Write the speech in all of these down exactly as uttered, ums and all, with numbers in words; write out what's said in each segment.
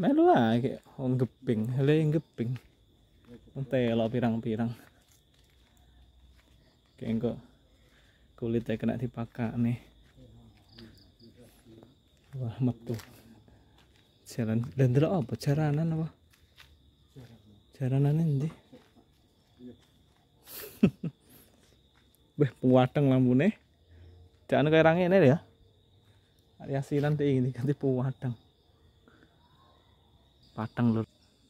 melu ae wong geping, lha geping. Telo pirang-pirang. Kayak kok kulitnya kena dipakane. Wah, metu. Jalan, dan delok apa jaranan apa? Jaranan endi? Weh, puwateng lampune. Jangan kayak rang ini ya. Asinan tuh ini ganti puwateng. Pateng lur.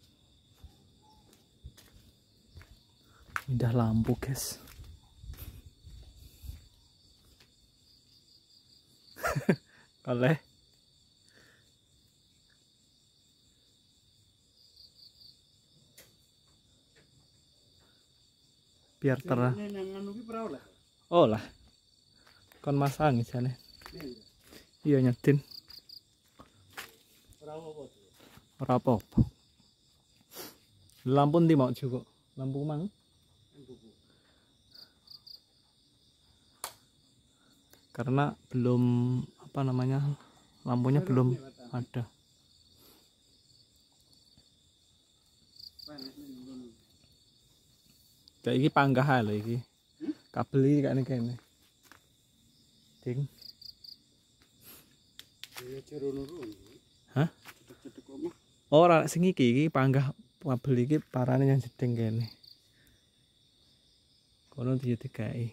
Indah lampu, guys. Oleh. Biar terang. Oh lah. Kon masang jane. Iya nyedin. Ora apa-apa. Lampu ndi mau juga? Lampu mang. Karena belum apa namanya? Lampunya belum ada. Kayak iki panggah lho iki. Kabel iki kayaknya kene. Ding. Hah? Ora sing iki iki panggah kabel iki parane yang jeding kene. Kono dia digawe.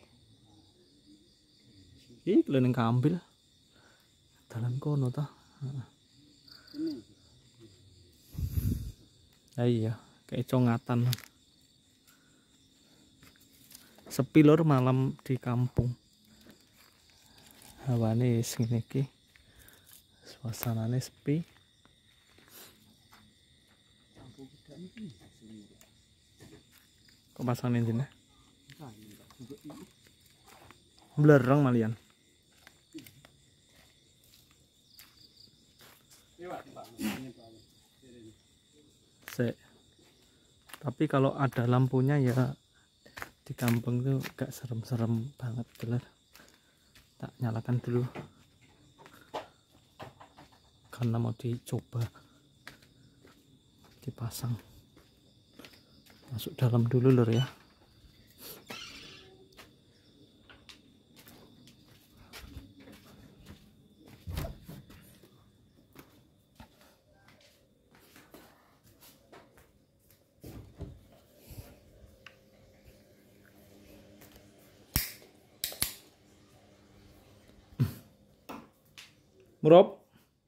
Iki lho ning kambil. Dalan kono ta. Heeh. Ah iya, kayak congatan. Sepi lur malam di kampung. Hawane wis ngene iki. Suasanane sepi. Kok pasang ini? Blereng malian. Se. Tapi kalau ada lampunya ya di kampung tuh gak serem-serem banget bener. Tak nyalakan dulu karena mau dicoba dipasang. Masuk dalam dulu lur ya. Murop.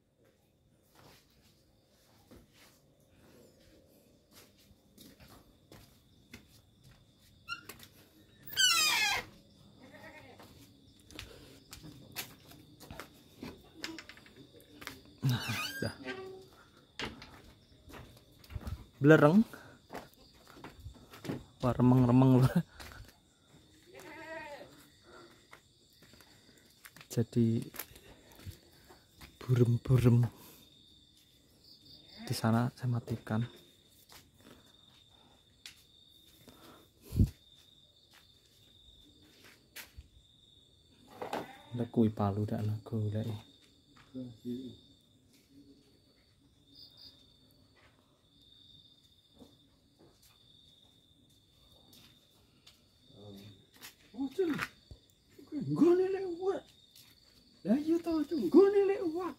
Nah, dah. Belereng. Wah, remeng-remeng loh. Jadi burem-burem di sana saya matikan. Ada kui palu dak nago lek. Oh, cun. Gone lewat. Lah iya to, cun. Gone lewat.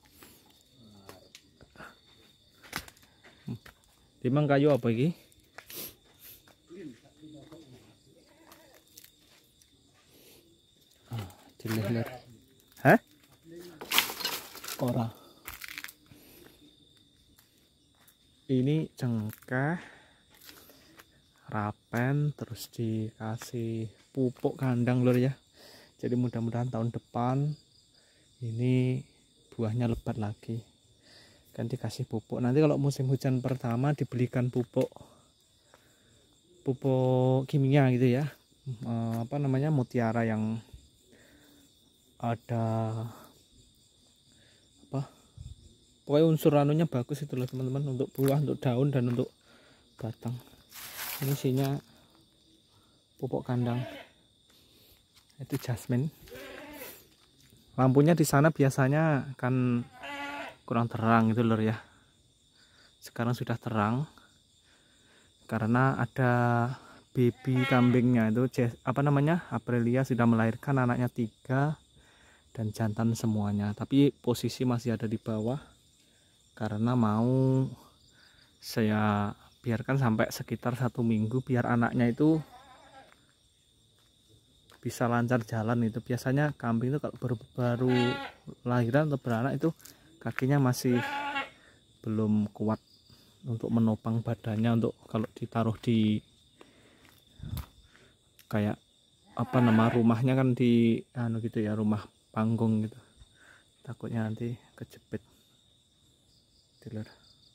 Timang kayu apa iki? Ah, dileh-leh. Hah? Ora. Ini cengkeh, rapen, terus dikasih pupuk kandang lur ya. Jadi mudah-mudahan tahun depan ini buahnya lebat lagi. Kan dikasih pupuk. Nanti kalau musim hujan pertama dibelikan pupuk pupuk kimia gitu ya. E, apa namanya, mutiara yang ada apa? Pokoknya unsur anunya bagus itu loh teman-teman, untuk buah, untuk daun dan untuk batang. Ini isinya pupuk kandang. Itu jasmine. Lampunya di sana biasanya kan kurang terang itu lur ya. sekarang sudah terang karena ada baby kambingnya itu apa namanya Aprilia sudah melahirkan anaknya tiga dan jantan semuanya, tapi posisi masih ada di bawah karena mau saya biarkan sampai sekitar satu minggu biar anaknya itu bisa lancar jalan. Itu biasanya kambing itu kalau baru, baru lahiran atau beranak itu kakinya masih belum kuat untuk menopang badannya, untuk kalau ditaruh di kayak apa nama rumahnya kan di anu gitu ya, rumah panggung gitu, takutnya nanti kejepit. Tidur.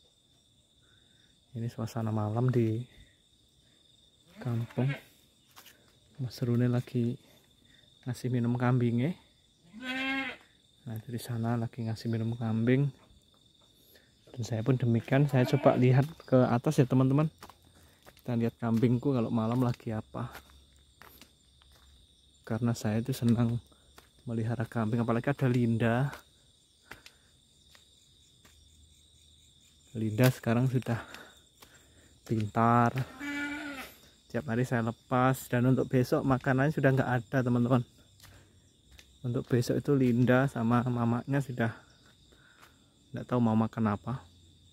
Ini suasana malam di kampung. Mas Rune lagi ngasih minum kambingnya. Nah, dari sana lagi ngasih minum kambing. Dan saya pun demikian, saya coba lihat ke atas ya teman-teman. Kita lihat kambingku kalau malam lagi apa. Karena saya itu senang melihara kambing, apalagi ada Linda. Linda sekarang sudah pintar. Tiap hari saya lepas, dan untuk besok makanannya sudah nggak ada teman-teman. Untuk besok itu Linda sama mamanya sudah nggak tahu mau makan apa.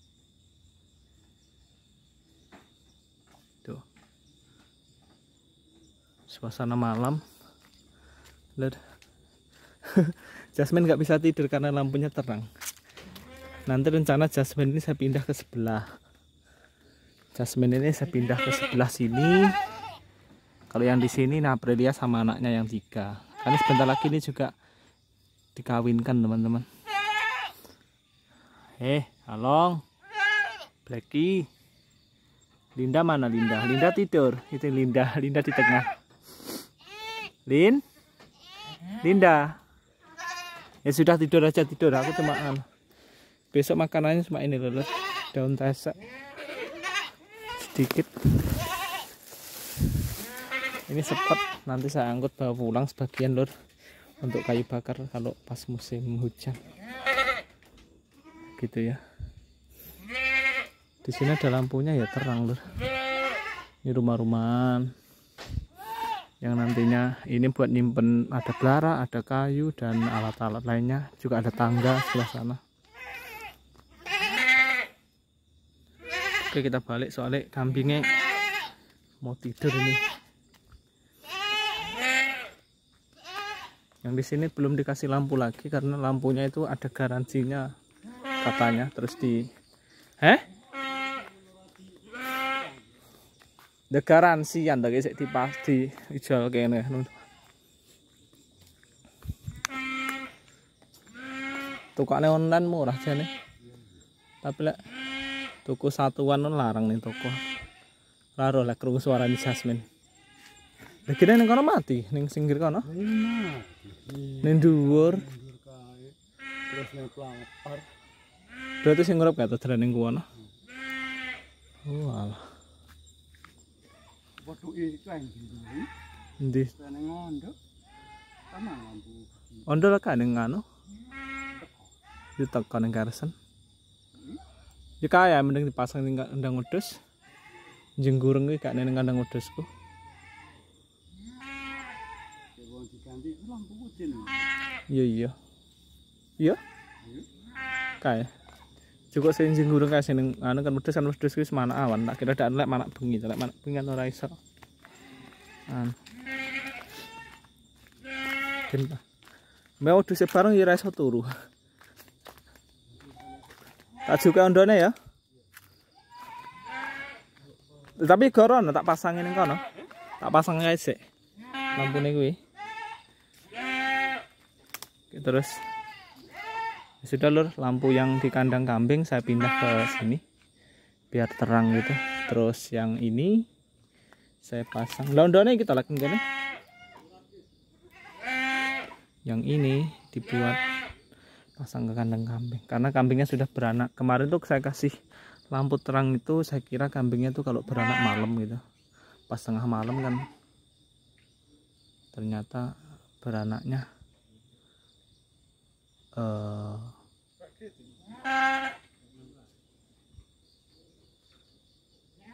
Tuh, suasana malam. Lihat, Jasmine nggak bisa tidur karena lampunya terang. Nanti rencana Jasmine ini saya pindah ke sebelah. Jasmine ini saya pindah ke sebelah sini. Kalau yang di sini nah Aprilia sama anaknya yang tiga. Karena sebentar lagi ini juga dikawinkan teman-teman. Eh, Along, Blacky, Linda mana Linda? Linda tidur. Itu Linda, Linda di tengah. Lin, Linda. Ya sudah tidur aja tidur. Aku cuma besok makanannya cuma ini loh, daun tesek sedikit. Ini sepet, nanti saya angkut bawa pulang sebagian lur untuk kayu bakar kalau pas musim hujan gitu ya. Di sini ada lampunya ya, terang lur. Ini rumah-rumahan yang nantinya ini buat nyimpen, ada belara, ada kayu dan alat-alat lainnya, juga ada tangga sebelah sana. Oke, kita balik soalnya kambingnya mau tidur ini. Yang di sini belum dikasih lampu lagi karena lampunya itu ada garansinya katanya. Terus di, eh? Ada garansi yang tak kisah dipasti dijual kayaknya. Tukangnya online murah aja nih. Tapi lek tuku satuan non larang nih toko. Laro lek krungu suarane Jasmine. Lah kene ning kono mati, ning singgir kono. Ning dhuwur. Terus ning pelapar. Berarti sing ngurep gak tenan ning kono. Oh alah. Potuke kan ndi? Ning ondo. Sama lampu. Ondo lek ning anu. Ditekan ning karesen. Ya kaya mending dipasang ning kandang wedhus. Jenggureng iki gak ning kandang wedhusku. Iya iya. Iya? Kae. Cukup sing jenggureng kae sing anu kan wedhus kan wedhus kuwi semana awan. Tak kira dak lek manak bengi, lek manak bengi kan ora iso. An. Den. Mau wedhus bareng ya ora iso turu. Tak juga ondone ya. Tapi goron tak pasangin ning kono. Tak pasang kae sik. Lampune kuwi. Terus sudah lur, lampu yang di kandang kambing saya pindah ke sini biar terang gitu. Terus yang ini saya pasang. Ondone kita lagi ngene. Yang ini dibuat pasang ke kandang kambing karena kambingnya sudah beranak. Kemarin tuh saya kasih lampu terang itu, saya kira kambingnya tuh kalau beranak malam gitu, pas tengah malam kan ternyata beranaknya uh,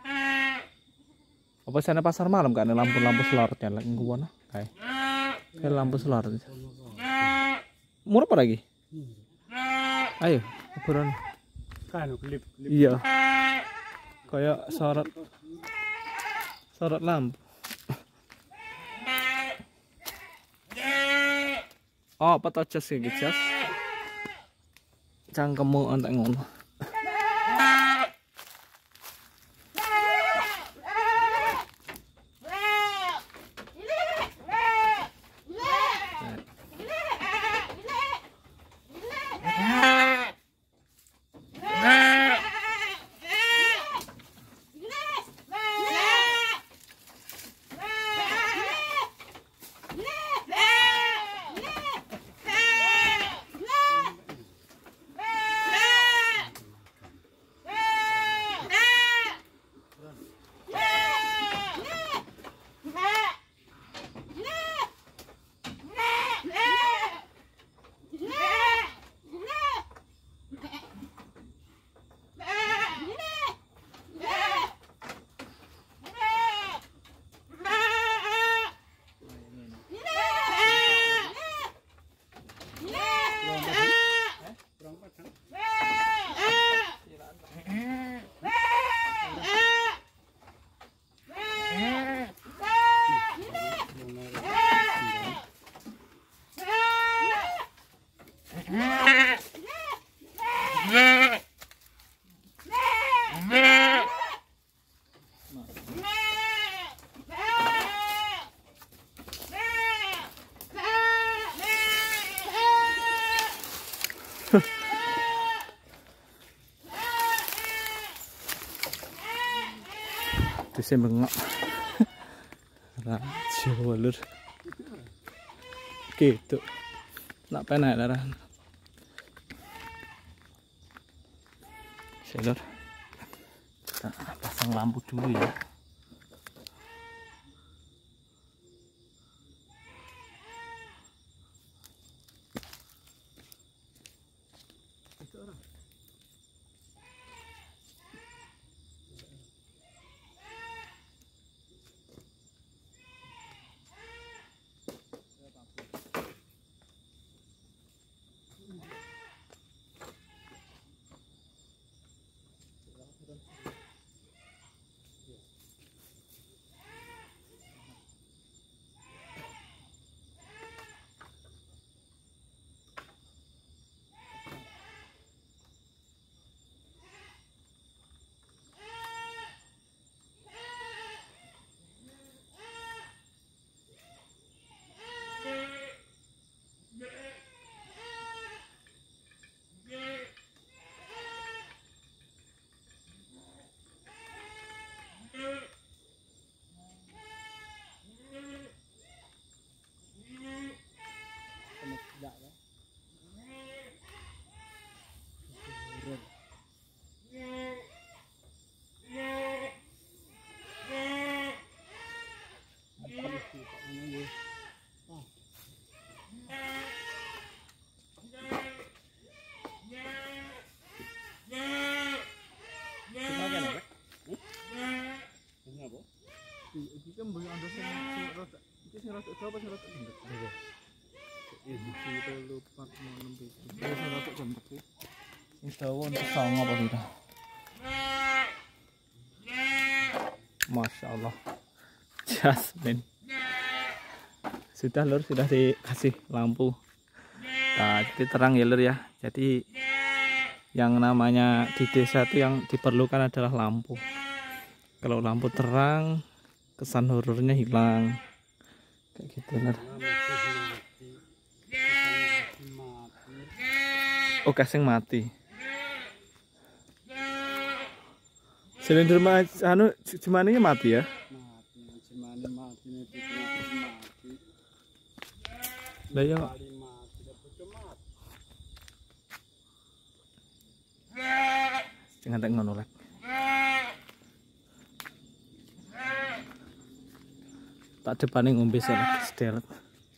Apa sana pasar malam kan lampu-lampu selorotnya lagi ngono kayak. Kayak lampu selorot. Murah apa lagi? Ayo, ukuran. Kan klip. Iya. Kayak sorot sorot lampu. Oh, apa aja sih gitu. Cangkemmu entek ngono. Saya bengak rajo lur gitu nak penak darah saya lur kita pasang lampu dulu ya. Masya Allah, Jasmine sudah lur, sudah dikasih lampu. Nah, jadi terang ya lur ya. Jadi yang namanya di desa itu yang diperlukan adalah lampu. Kalau lampu terang, kesan horornya hilang. Kayak gitu lur. Oh, kasing mati. Silinder anu cemaninya mati ya? Mati, cemani mati, mati. Lah ya. Jangan tak ngono lek. Tak depane ngombe selek sedelet.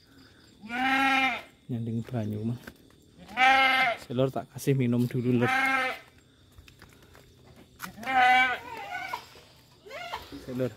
Nyanding banyu mah. Selor tak kasih minum dulu lur. lur.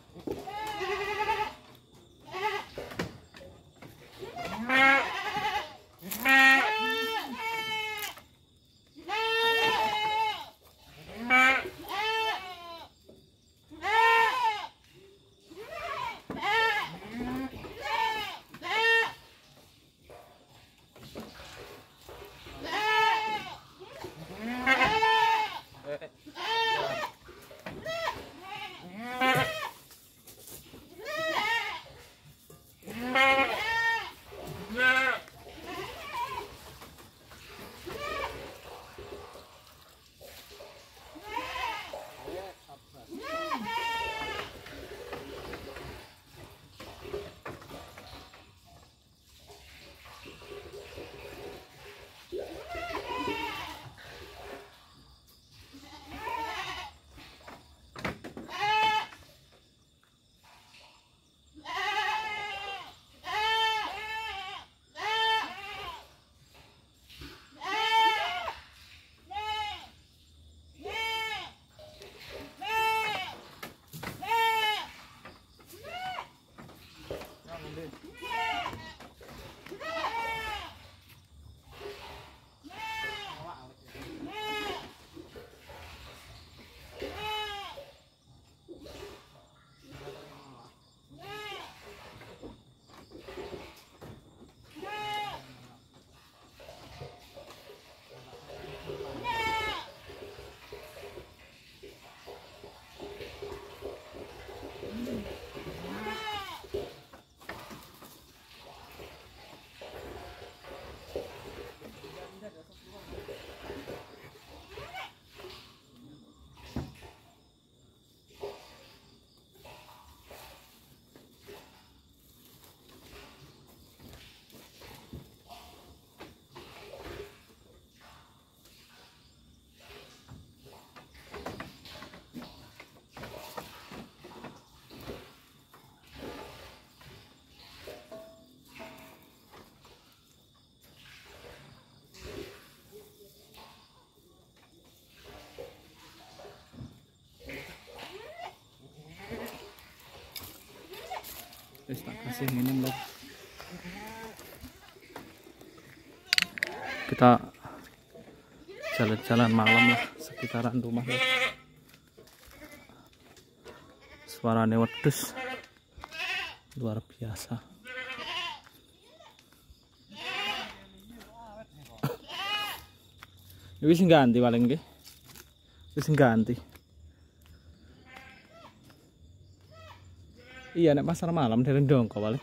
Terus tak kasih minum loh. Kita jalan-jalan malam lah sekitaran rumah loh. Suaranya wedus luar biasa. Wis ganti paling nggih. Wis ganti. Iya, nek pasar malam dari Dongko paling.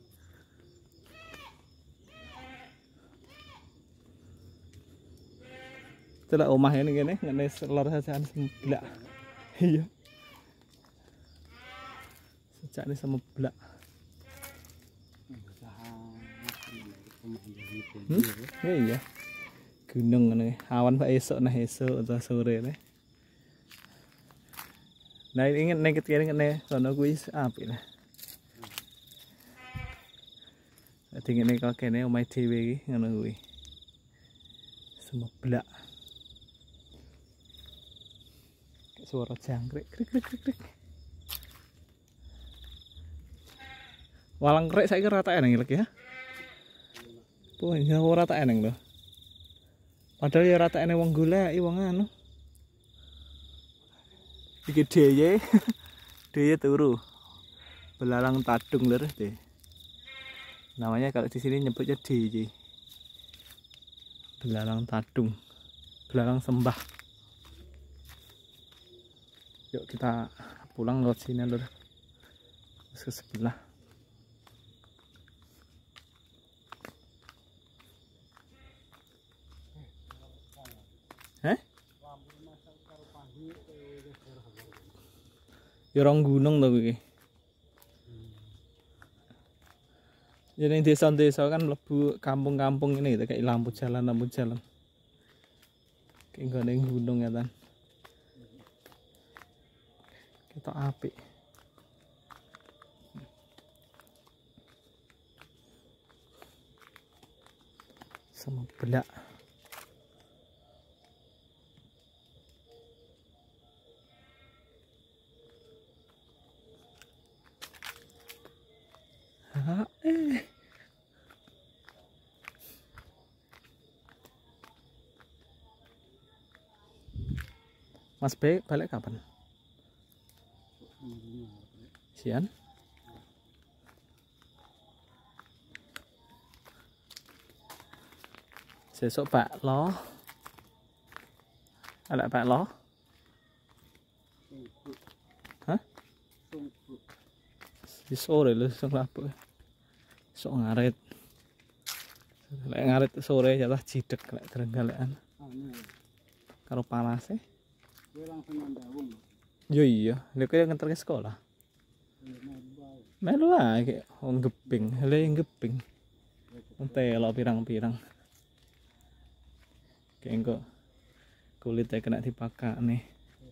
Itulah omah ini gini, ngene lor sajan sebelah. Iya. Sejak ini sebelah. Hmm? Ya, iya. Gunung ngene, awan pak esok nah esok atau sore nih. Nah ini nek kene ngene sono kuwi apik lah. Dadi ngene kok kene omahe dhewe iki ngono kuwi. Semeblak. Suara jangkrik krik krik krik krik. Walang krek saiki rata eneng lagi ya. Tuh ya ora tak eneng lho. Padahal ya rata eneng wong golek wong anu. Iki deye, deye turu, belalang tadung lur deh. Namanya kalau di sini nyebutnya deye, belalang tadung, belalang sembah. Yuk kita pulang lewat sini lur, ke sebelah. Eh? Ya orang gunung tau iki. Jadi desa-desa kan lebu kampung-kampung ini gitu kayak lampu jalan lampu jalan. Kayak gak ada gunung ya kan. Kita apik. Sama belak. Pak. Eh. Mas B balik kapan? Sian? Sesuk Pak lo. Ada Pak lo? Hah? Di sore lu sing lapo. Sok ngarit. Lek ngarit sore jatah cidek lek dereng-galekan. Karo panase. Kowe langsung ndawung. Yo iya, lek kowe nganter ke sekolah. Melu ae wong geping, lek geping. Entelo pirang-pirang. Kayak kok kulitnya kena dipakai nih.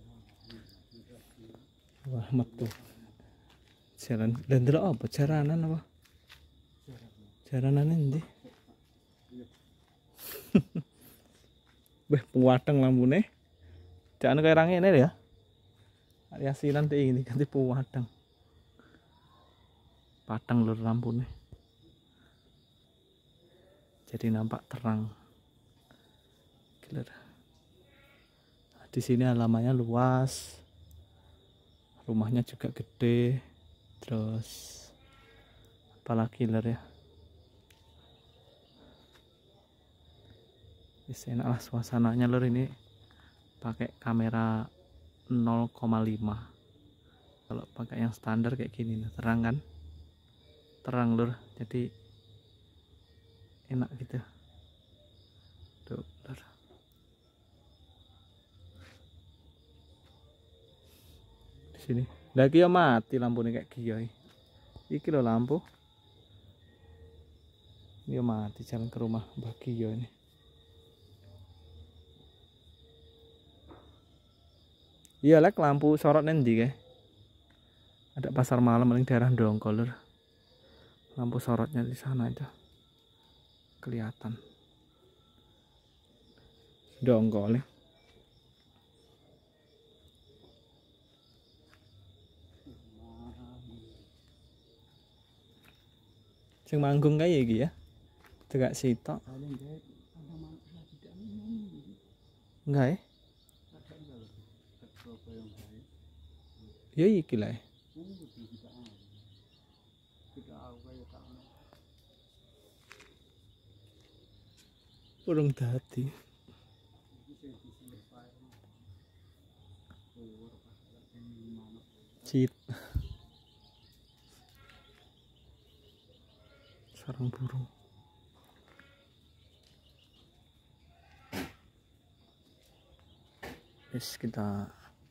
Wah metu. Jalan dan delok apa jaranan apa? Jaranan endi? Beh puwadeng lampune. Jangan kayak orang ini ya. Asinan tuh ini ganti puwadeng. Padang lur lampunya. Jadi nampak terang. Gila. Di sini halamannya luas. Rumahnya juga gede. Terus apalagi lur ya. Enak lah suasananya lur ini. Pakai kamera nol koma lima. Kalau pakai yang standar kayak gini nah, terang kan, terang lur, jadi enak gitu tuh lur. Di sini lagi ya mati lampu nih kayak gini iki lo lampu dia mati. Jalan ke rumah Mbak Gio ini. Iya lek lampu sorot nanti ke. Ada pasar malam paling daerah Dongkol lur. Lampu sorotnya di sana aja. Kelihatan. Dongkol ya. Sing manggung kayak iki ya. Tegak sitok. Enggak ya? Ya iki lah. Urung dadi. Cit. Sarang burung. Wis kita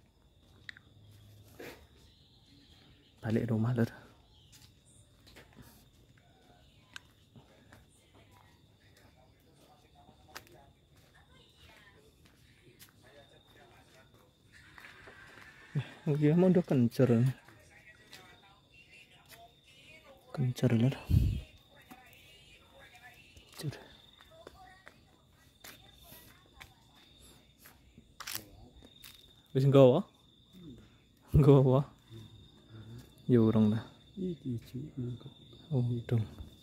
balik rumah lur. Oke, mau udah kencer. Kencer lur. Kencer. Wis nggawa? Nggawa. Ya urung dah. Oh, dong.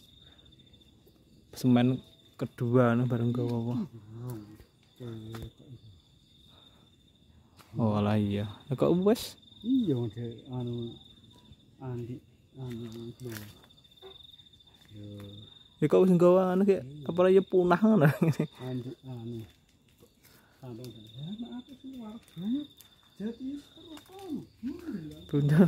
Semen kedua nih bareng gawa. Oh lah iya. Lah kok wis? Iya dek anu Andi anu itu. Yo. Ya kok wis gawa anu ki apa ya punah ngono. Andi anu. Sandung. Ya nek aku sing wargane jadi terus anu. Tundal.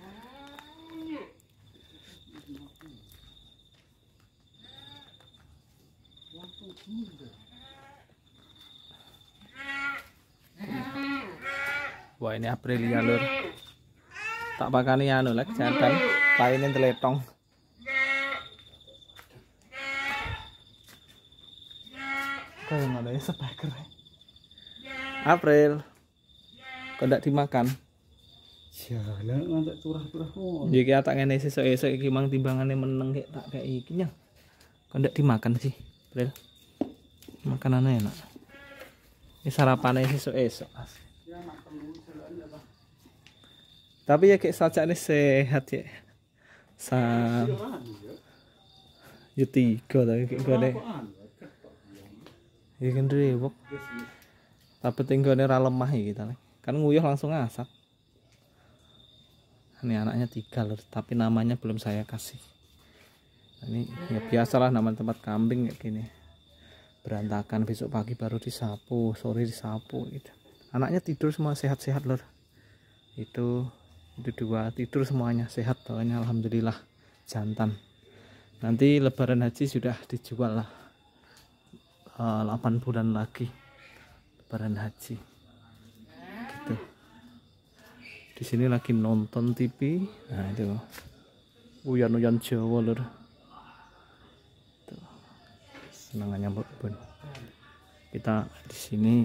Wah ini Aprilia lur. Tak pakani anu lek jantan lainnya teletong. Kayak mana ya speaker. April. Kok ndak dimakan? Jalan ngantek curah-curah ngono. Iki tak ngene sesuk-esuk iki mang timbangane meneng kek tak kek iki nyang. Kok ndak dimakan sih, April? Makanannya enak. Ini sarapannya sesuk-esuk. Tapi ya kayak saja ini sehat ya. Sa Ya tiga tapi gone. Ya kan rewok. Tapi tinggone ora lemah iki ta. Kan nguyuh langsung asak. Ini anaknya tiga lur, tapi namanya belum saya kasih. Ini ya biasalah nama tempat kambing kayak gini. Berantakan, besok pagi baru disapu, sore disapu gitu. Anaknya tidur semua sehat-sehat lur. Itu itu dua tidur semuanya sehat bawahnya alhamdulillah jantan. Nanti lebaran haji sudah dijual lah. Uh, delapan bulan lagi lebaran haji. Gitu. Di sini lagi nonton T V. Nah, itu. Uyan-uyan Jawa lur. Senangannya Mbak Bun. Kita di sini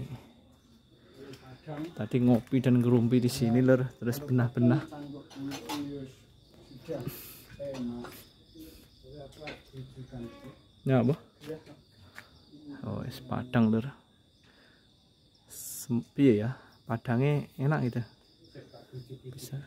tadi ngopi dan ngerumpi di sini lur, terus benah-benah. Ya apa? Oh, es padang lur. Piye ya? Padangnya enak gitu. Bisa.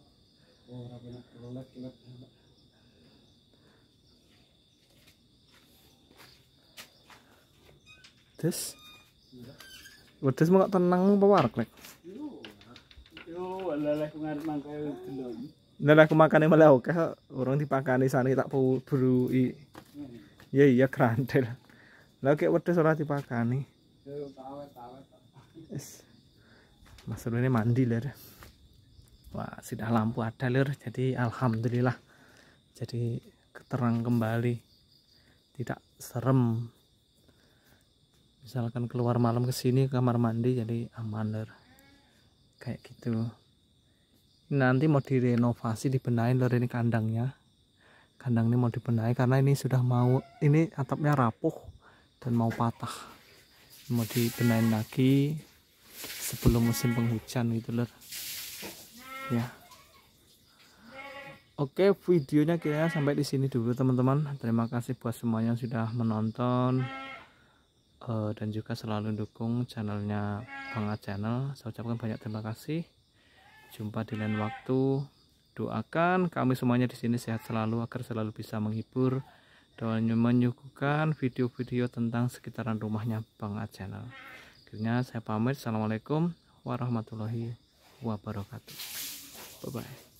Terus wedes mau tenang apa warak lek? Yo, leleh ku ngarep mangke delon. Leleh ku makane malah oke orang dipakani sane tak burui. Ya iya krantel. Lah kek wedes ora dipakani. Yo tawet-tawet. Wis. Mas ini mandi lur. Wah, sudah lampu ada lur. Jadi alhamdulillah. Jadi keterang kembali. Tidak serem. Misalkan keluar malam ke sini kamar mandi jadi aman lur. Kayak gitu. Nanti mau direnovasi, dibenahin lur ini kandangnya. Kandang ini mau dibenahi karena ini sudah mau, ini atapnya rapuh dan mau patah. Mau dibenahin lagi sebelum musim penghujan gitu lur. Ya. Oke, videonya kayaknya sampai di sini dulu teman-teman. Terima kasih buat semuanya yang sudah menonton. Uh, dan juga selalu dukung channelnya Bang A Channel. Saya ucapkan banyak terima kasih. Jumpa di lain waktu. Doakan kami semuanya di sini sehat selalu agar selalu bisa menghibur dan menyuguhkan video-video tentang sekitaran rumahnya Bang A Channel. Akhirnya saya pamit. Assalamualaikum warahmatullahi wabarakatuh. Bye bye.